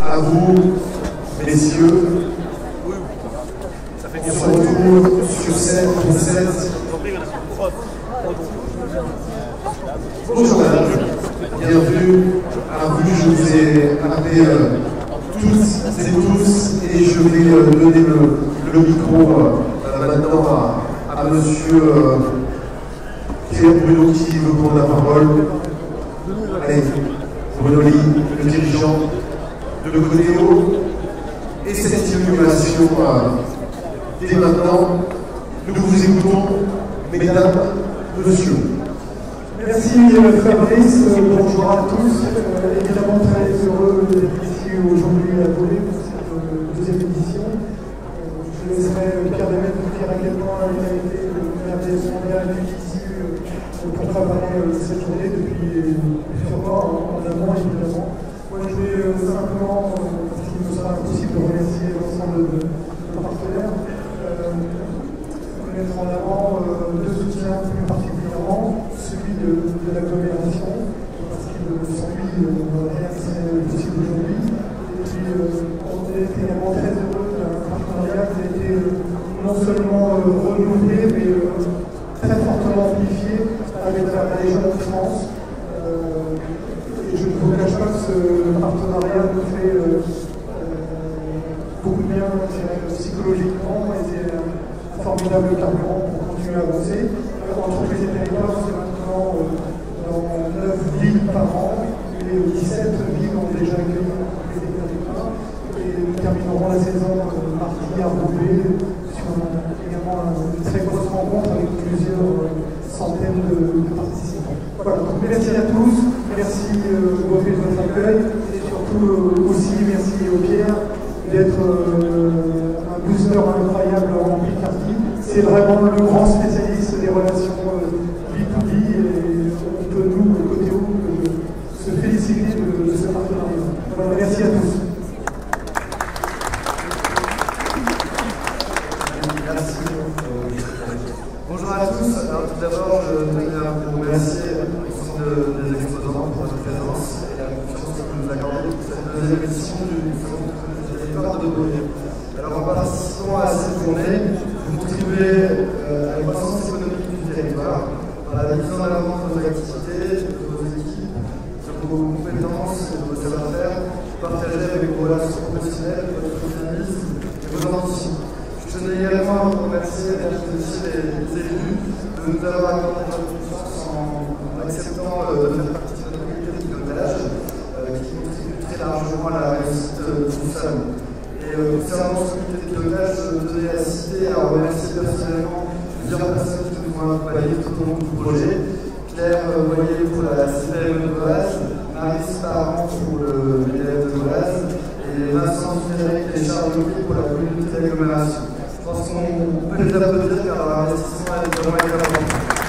à vous, messieurs. On se retrouve sur scène pour cette. Bonjour madame, bienvenue à vous. Je vous ai appelé toutes et tous et je vais donner le micro maintenant à monsieur Pierre Bruno qui veut prendre la parole. Allez, Bruno Lee, le dirigeant de Codéo, et cette inauguration dès maintenant. Nous vous écoutons, mesdames, messieurs. Merci Fabrice, bonjour à tous. Évidemment très heureux d'être ici aujourd'hui à Beauvais pour cette deuxième édition. Je laisserai Pierre Demet vous dire à quel point il a été le RDS mondial ici pour préparer cette journée depuis plusieurs mois en amont évidemment. Moi je vais simplement, parce qu'il me sera impossible de remercier l'ensemble de nos partenaires, mettre en avant deux soutiens plus particulièrement, celui de l'agglomération, parce qu'il sans lui, rien ne serait possible aujourd'hui. Et puis, on est également très heureux d'un partenariat qui a été non seulement renouvelé, mais très fortement amplifié avec la région de France. Et je ne vous cache pas que ce partenariat nous fait beaucoup de bien, psychologiquement, et c'est un formidable carburant pour continuer à avancer. Entreprises et territoires, c'est maintenant dans 9 villes par an, et 17 villes ont déjà accueilli entreprises et territoires. Et nous terminerons la saison mardi à Beauvais sur également une très grosse rencontre avec plusieurs centaines de participants. Voilà, donc merci à tous, merci Beauvais de votre accueil, et surtout aussi merci Pierre d'être un booster incroyable en Picardie. C'est vraiment le grand spécialiste des relations B2B et on peut nous, Codéo, se féliciter de ce partenariat. Voilà, merci à tous. Merci. Bonjour à tous. Alors, tout d'abord, je tenais à vous remercier l'ensemble des exposants pour votre présence et la confiance que vous nous accordez pour cette deuxième édition du Salon des territoires de Beauvais. Alors, en participant à cette journée, vous contribuez à la croissance économique du territoire, à la mise en avant de vos activités, de vos équipes, de vos compétences et de vos savoir-faire, partagés avec vos relations professionnelles, votre dynamisme et vos ambitions. Je tenais également à vous remercier, mesdames et messieurs les élus, de nous avoir accordé votre confiance en acceptant de faire partie de notre comité de pilotage, qui contribue très largement à la réussite de tout salon. Et concernant ce comité de pilotage, je tenais à citer et à remercier personnellement plusieurs personnes qui nous ont accompagnés tout au long du projet. Claire Voyer pour la CPM de Golaz, Marie Parent pour l'élève de Golaz, et Vincent Frédéric et Charles Louis pour la communauté d'agglomération. Je pense qu'on peut les applaudir car leur investissement est vraiment important.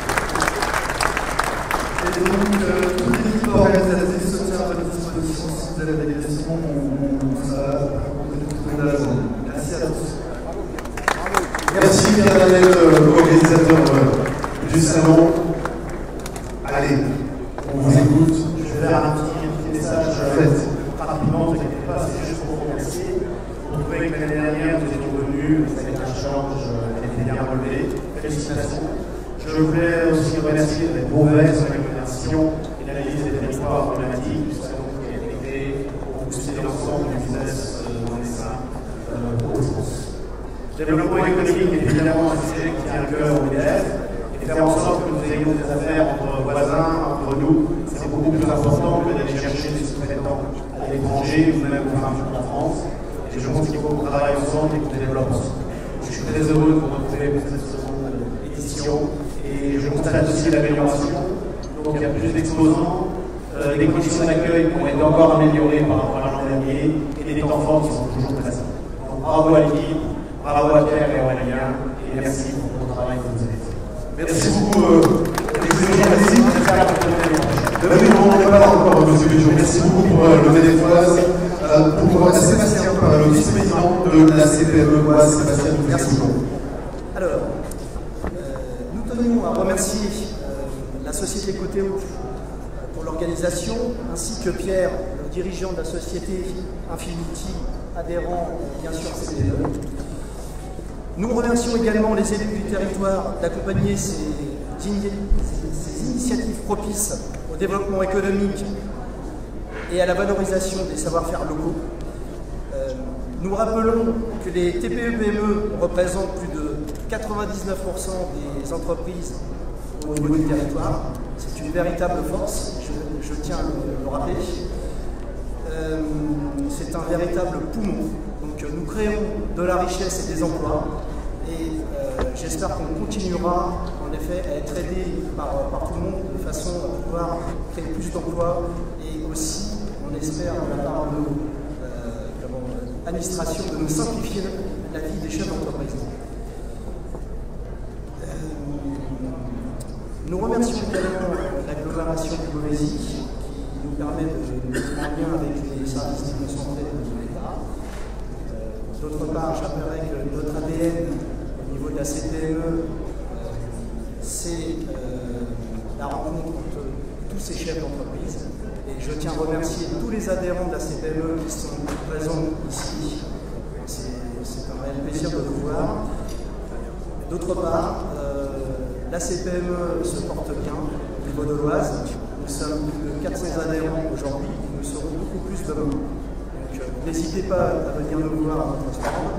Et donc, toute l'équipe organisatrice se tient à votre disposition si vous avez des questions. On sera toute la journée. Merci à tous. Merci Pierre Daniel, organisateur du salon. Allez, on vous écoute. Je vais faire un petit message rapidement, ne vous inquiétez pas, c'est juste pour vous remercier. Vous trouvez que l'année dernière, vous étiez venus, vous avez fait un challenge, elle était bien relevée. Félicitations. Je voulais aussi remercier les Beauvais sur l'agglomération et l'analyse des territoires problématiques, du salon qui a été pour booster l'ensemble du business dans les seins Hauts-de-France. Le développement économique est évidemment un sujet qui tient à cœur au MEDEF, et faire en sorte que nous ayons des affaires entre voisins, entre nous, c'est beaucoup plus important que d'aller chercher des sous-traitants à l'étranger ou même au fin fond de la France. Et je pense qu'il faut qu'on travaille ensemble et qu'on développe ensemble. Je suis très heureux de vous retrouver pour cette seconde édition et je constate aussi l'amélioration. Donc il y a plus d'exposants, des conditions d'accueil qui ont été encore améliorées par rapport à l'an dernier et des temps forts qui sont toujours présents. Donc bravo à l'équipe, bravo à Pierre et Aurélien et merci pour le travail que vous avez fait. Merci beaucoup. Monsieur Béjon. Merci beaucoup pour le téléphone. Pour Sébastien, le vice-président de la CPME, Sébastien, merci beaucoup. Alors, nous tenions à remercier la société Codéo pour l'organisation, ainsi que Pierre, dirigeants de la société Infinity, adhérents bien sûr CPME. Nous remercions également les élus du territoire d'accompagner ces initiatives propices au développement économique et à la valorisation des savoir-faire locaux. Nous rappelons que les TPE-PME représentent plus de 99% des entreprises au niveau du territoire. C'est une véritable force, je tiens à le rappeler. C'est un véritable poumon. Donc nous créons de la richesse et des emplois. Et j'espère qu'on continuera en effet à être aidé par tout le monde de façon à pouvoir créer plus d'emplois et aussi, on espère, de la part de nos administrations, de nous simplifier la vie des chefs d'entreprise. Nous remercions également l'agglomération de Beauvaisis qui nous permet de mettre en lien avec les services déconcentrés de l'État. D'autre part, j'appellerai que notre ADN au niveau de la CPME, c'est la rencontre entre tous ces chefs d'entreprise. Et je tiens à remercier tous les adhérents de la CPME qui sont présents ici. C'est un réel plaisir de vous voir. D'autre part, la CPME se porte bien au niveau de l'Oise. Nous sommes plus de 400 adhérents aujourd'hui. Nous serons beaucoup plus demain. Donc n'hésitez pas à venir nous voir à notre stand.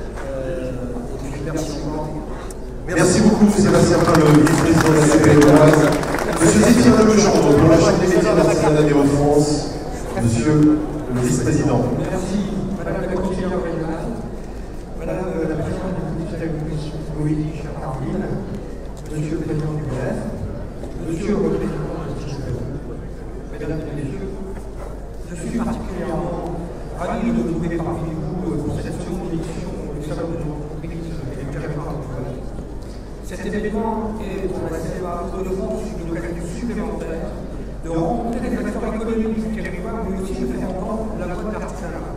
Et puis merci encore. Merci beaucoup, Sébastien Pain, le vice-président de la CPME. Monsieur Zéphirin Legendre, pour la Chambre des médias de l'artisanat de France. Monsieur le vice-président. Merci, Madame la conseillère régionale, Madame la présidente du comité de la commission politique, chère Arvine, Monsieur le président du BF, Monsieur le président de la CPME, Mesdames et Messieurs, je suis particulièrement ravi de vous trouver parmi vous pour cette seconde édition du Salon de l'entreprise et du territoire de Beauvaisis. Cet événement est pour la CEA de France une occasion supplémentaire de rencontrer les acteurs économiques du territoire, mais aussi de faire entendre la voix de l'artisanat.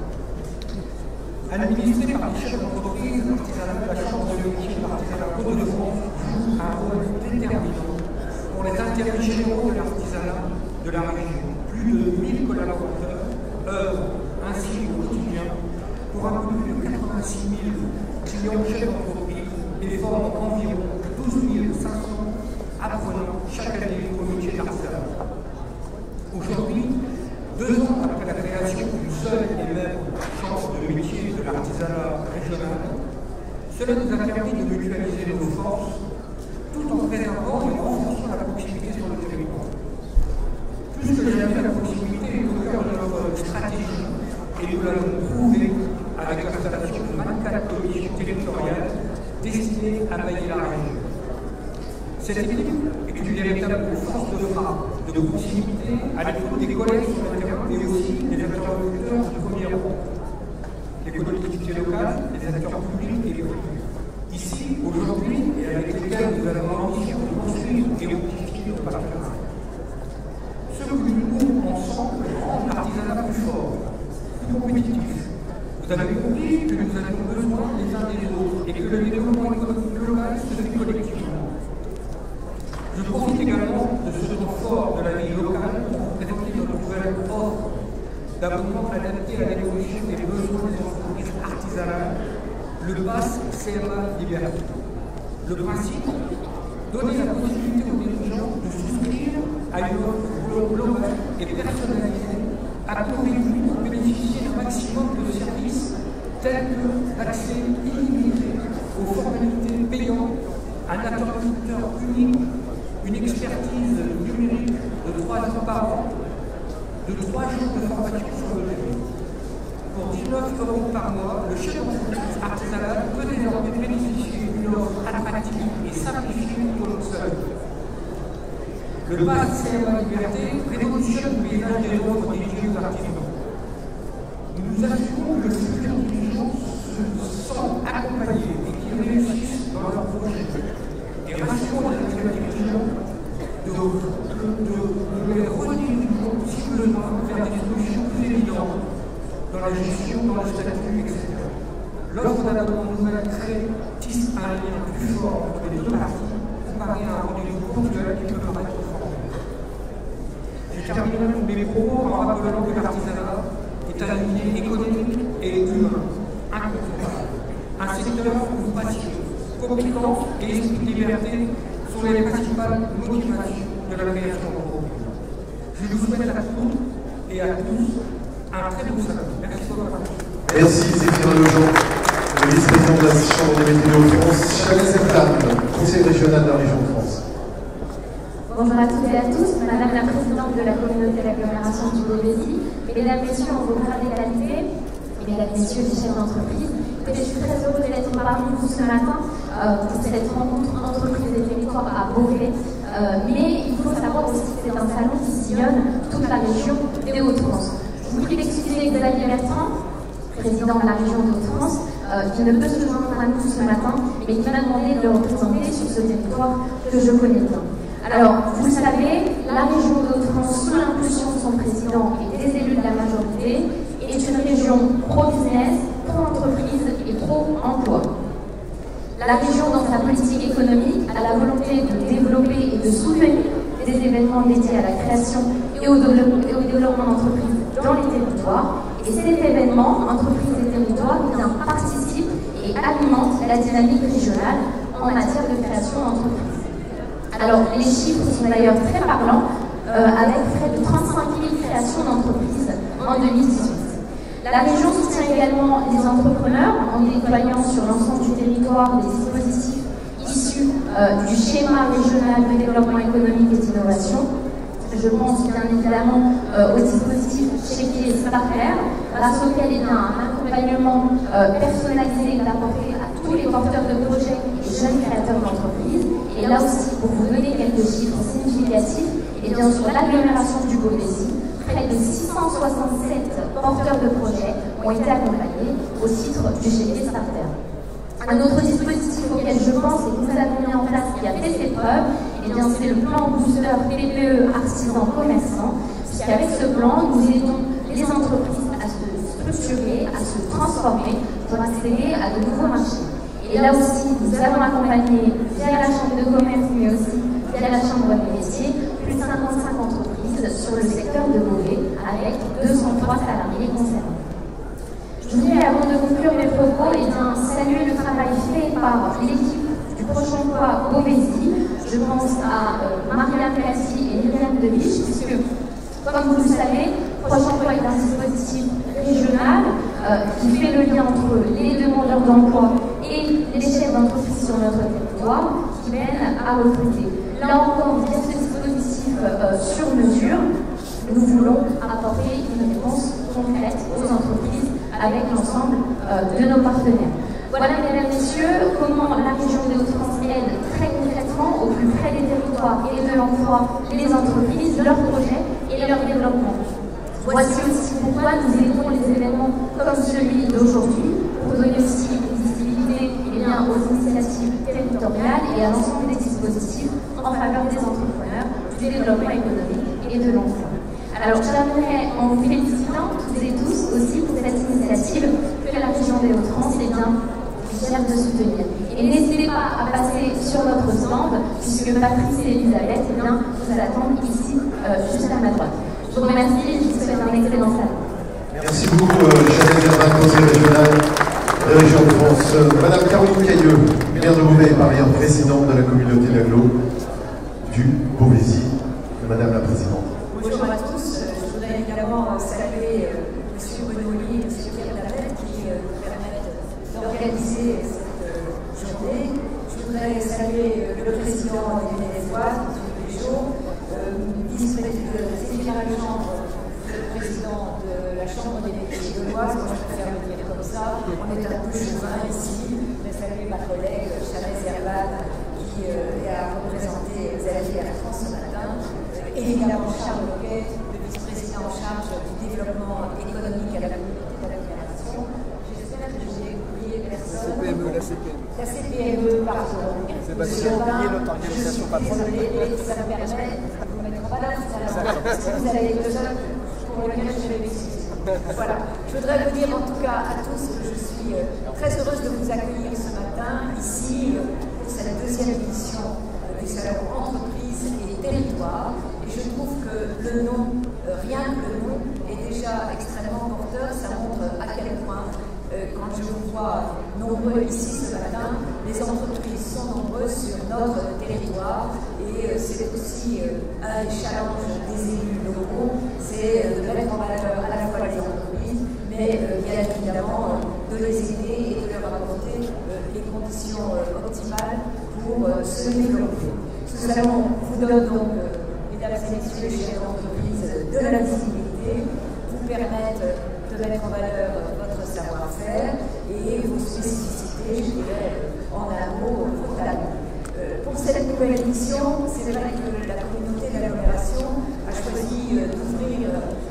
Administrée par les chefs d'entreprise, l'artisanat, la Chambre de métier de l'artisanat de France joue un rôle déterminant pour les intérêts généraux de l'artisanat de la région. Plus de 1000 collaborateurs œuvrent ainsi au quotidien pour un peu plus de 86 000 clients chefs d'entreprise et forment environ 12 500 apprenants chaque année au métier d'artisanat. Aujourd'hui, 2 ans après la création d'une seule et même chambre de métier de l'artisanat régional, cela nous a permis de mutualiser nos forces tout en préservant et renforçant la proximité sur le territoire. Plus que jamais, la proximité est au cœur de notre stratégie et nous l'avons prouvé avec l'installation de 24 commissions territoriales destinées à mailler la région. Cette équipe est une véritable force de frappe, de proximité, à l'écoute des collègues sur le terrain, mais aussi des interlocuteurs de premier rang, les collectivités locales, les acteurs publics et privés. Ici, aujourd'hui, et avec lesquels nous avons l'ambition de construire et rectifier nos partenariats. Ce que nous pouvons ensemble rendre l'artisanat plus fort, plus compétitif. Vous avez compris que nous avons besoin les uns des autres et que le développement économique local se fait collectivement. Je profite également de ce temps fort de la vie locale pour vous présenter notre nouvelle offre d'abonnement adapté à l'évolution des besoins des entreprises artisanales, le Pass CMA Liberté. Le principe, donner la possibilité aux dirigeants de souscrire à une offre globale et personnalisée à coût réduit pour bénéficier d'un maximum de services tels que l'accès illimité aux formalités payantes, un interlocuteur unique, une expertise numérique de 3 ans par an, de 3 jours de formation sur le terrain. Pour 19 € par mois, le chef d'entreprise artisanal peut désormais bénéficier d'une offre attractive et simplifiée pour le seul. Le Pass CMA Liberté révolutionne le paysage des offres dirigées aux artisans. Nous nous assurons que le futur dirigeant se sent accompagné et qu'ils réussissent dans leur projet. Et rassurons les dirigeants de les rediriger si besoin vers des solutions plus évidentes dans la gestion, dans le statut, etc. L'offre d'abonnement nouvelle crée tisse un lien plus fort entre les deux parties comparé à un rendez-vous ponctuel qui peut paraître formel. Je terminerai mes propos en rappelant que l'artisanat est un milieu économique et humain incontournable. Un secteur où passion, compétence et esprit de liberté sont les principales motivations de la création d'entreprise. Je vous souhaite à tous et à tous un très bon salon. Merci pour votre attention. Merci Zéphirin Lejean, le vice-président de la Chambre des métiers de Hauts-de-France, Chanez Eflam, conseiller régional de la région de France. Bonjour à toutes et à tous, Madame la Présidente de la communauté d'agglomération du Beauvaisis, Mesdames, Messieurs, en vos grades d'égalité, Mesdames, Messieurs, les chefs d'entreprise. Je suis très heureuse d'être parmi vous ce matin pour cette rencontre entreprise et territoire à Beauvais. Mais il faut savoir aussi que c'est un salon qui sillonne toute la région des Hauts-de-France. Je vous prie d'excuser Xavier Bertrand, président de la région des Hauts-de-France, qui ne peut se joindre à nous ce matin, mais qui m'a demandé de le représenter sur ce territoire que je connais bien. Alors, vous le savez, la région des Hauts-de-France, sous l'impulsion de son président et des élus de la majorité, est une région pro-business, pro-entreprise et pro-emploi. La région, dans sa politique économique, a la volonté de développer et de soutenir des événements dédiés à la création et au développement d'entreprises dans les territoires. Et cet événement, entreprises et territoires, participe et alimente la dynamique régionale en matière de création d'entreprises. Alors, les chiffres sont d'ailleurs très parlants, avec près de 35 000 créations d'entreprises en 2018. La région soutient également les entrepreneurs en déployant sur l'ensemble du territoire des dispositifs issus du schéma régional de développement économique et d'innovation. Je pense bien évidemment au dispositif Chéquier Starter, grâce auquel il y a un accompagnement personnalisé apporté à tous les porteurs de projets et jeunes créateurs d'entreprises. Et là aussi, pour vous donner quelques chiffres significatifs, et bien sur l'agglomération du Beauvaisis, près de 667 porteurs de projets ont été accompagnés au titre du Chéquier Starter. Un autre dispositif auquel je pense et que nous avons mis en place qui a fait ses preuves, c'est le plan Booster PPE Artisans Commerçants, puisqu'avec ce plan, nous aidons les entreprises à se structurer, à se transformer pour accéder à de nouveaux marchés. Et là aussi, nous avons accompagné via la Chambre de commerce, mais aussi via la Chambre des métiers, plus de 55 entreprises sur le secteur de Beauvais, avec 203 salariés concernés. Je voudrais, avant de conclure mes propos, saluer le travail fait par l'équipe du Proche Emploi Beauvaisis. Je pense à Marianne Cassi et Myriam Deviche, puisque, comme vous le savez, Proche Emploi est un dispositif régional qui fait le lien entre les demandeurs d'emploi et les chefs d'entreprise sur notre territoire qui mènent à recruter. Là encore, via ce dispositif sur mesure, nous voulons apporter une réponse concrète aux entreprises avec l'ensemble de nos partenaires. Voilà, mesdames, messieurs, comment la région des Hauts-de-France aide très concrètement au plus près des territoires et de l'emploi les entreprises, leurs projets et leur développement. Voici aussi pourquoi nous aidons les événements comme celui d'aujourd'hui, pour donner aussi une visibilité aux initiatives territoriales et à l'ensemble des dispositifs en faveur des entrepreneurs, du développement économique et de l'emploi. Alors, je terminerai en vous félicitant toutes et tous aussi pour cette initiative que la région des Hauts-de-France est fière de soutenir. Et n'hésitez pas à passer sur notre stand, puisque Patrice et Elisabeth vous attendent ici, juste à ma droite. Je vous remercie et je vous souhaite un excellent salon. Merci beaucoup, Chanez Eflam, conseiller régional de la région de France. Madame Caroline Cailleux, maire de Beauvais et par ailleurs présidente de la communauté d'agglo du Beauvaisis. Madame la Présidente. Bonjour à tous. Je voudrais évidemment saluer M. Benoli et M. Pierre qui nous permettent d'organiser cette journée. Je voudrais saluer le président du Vénézuela, M. Péchaud, vice-président de Zéphirin Lejean, le président de la Chambre des métiers gauloises. Moi, je préfère le dire comme ça. On est un peu chauvin ici. Je voudrais saluer ma collègue Chanez Eflam qui a représenté Xavier Bertrand ce matin. Évidemment, Charles Loquet, le vice-président en charge du développement économique à la communauté d'agglomération. J'espère que j'ai oublié personne. La CPME, pardon. Sébastien, oublié notre organisation patronale. Désolé, ça me permet de vous mettre en valeur tout à l'heure. Parce que vous allez être le seul pour lequel je vais m'excuser. Voilà. Je voudrais vous dire en tout cas à tous que je suis très heureuse de vous accueillir ce matin ici pour cette deuxième édition du salon Entreprises et Territoires. Et je trouve que le nom, rien que le nom, est déjà extrêmement porteur. Ça montre à quel point, quand je vous vois nombreux ici ce matin, les entreprises sont nombreuses sur notre territoire. Et c'est aussi un des challenges des élus locaux, c'est de mettre en valeur à la fois les entreprises, mais bien évidemment de les aider et de leur apporter les conditions optimales pour se développer. Ce salon vous donne donc, mesdames et messieurs les chefs d'entreprise, de la visibilité, vous permettre de mettre en valeur votre savoir-faire et vos spécificités, je dirais, en un mot, vos talents. Pour cette nouvelle édition, c'est vrai que la communauté d'agglomération a choisi d'ouvrir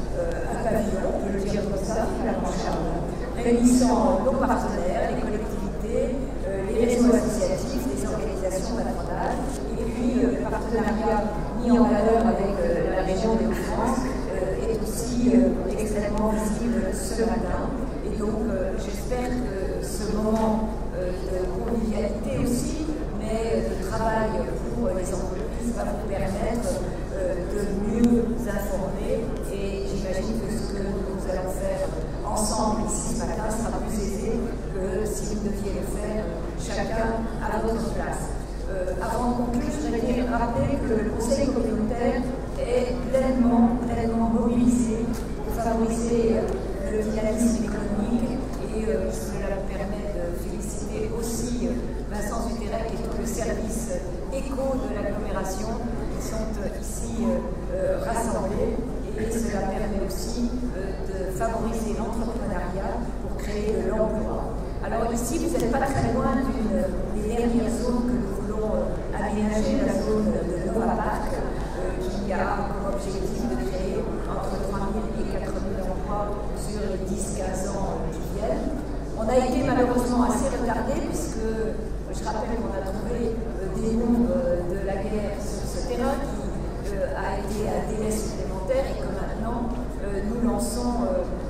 un pavillon, je le dire comme ça, à la Manche-Charme, réunissant nos partenaires, les collectivités, les réseaux associatifs, les organisations patronales, et puis le partenariat mis en valeur avec la région des Hauts-de-France est aussi extrêmement visible ce matin. Et donc j'espère que ce moment de convivialité aussi, mais de travail pour les entreprises va vous permettre de mieux informer, et j'imagine que ce que nous allons faire ensemble ici ce matin sera plus aisé que si vous deviez le faire chacun à votre place. Avant de conclure, je voudrais rappeler que le Conseil communautaire est pleinement mobilisé pour favoriser le dynamisme économique, et cela me permet de féliciter aussi Vincent Zuterek et tout le service éco de l'agglomération qui sont ici rassemblés, et cela permet aussi de favoriser l'entrepreneuriat pour créer de l'emploi. Alors ici, vous n'êtes pas très loin d'une des dernières zones que nous voulons aménager, la zone de Nova Park, qui a comme objectif de créer entre 3 000 et 4 000 emplois sur les 10-15 ans qui viennent. On a été malheureusement assez retardé, puisque je rappelle qu'on a trouvé des bombes de la guerre sur ce terrain qui a été un délai supplémentaire, et que maintenant nous lançons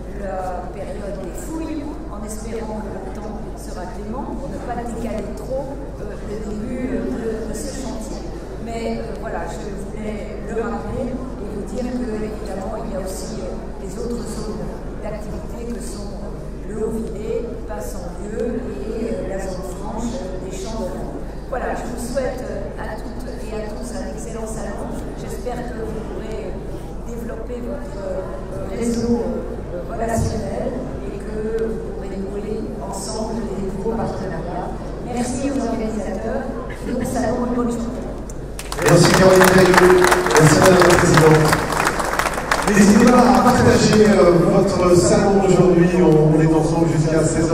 la période des fouilles en espérant que le temps sera clément pour ne pas décaler trop le début de ce chantier. Mais voilà, je voulais le rappeler et vous dire que évidemment il y a aussi les autres zones d'activité que sont le Haut-Villers, Passe-en-Vieux et la zone franche des Champs de Lens. Voilà, je vous souhaite à toutes et à tous un excellent salon. J'espère que vous pourrez développer votre réseau relationnel et que vous pourrez nouer ensemble des nouveaux partenariats. Merci aux organisateurs. Bon salon et bonne journée. Merci Caroline Caillou. Merci Madame la Présidente. N'hésitez pas à partager votre salon aujourd'hui. On est ensemble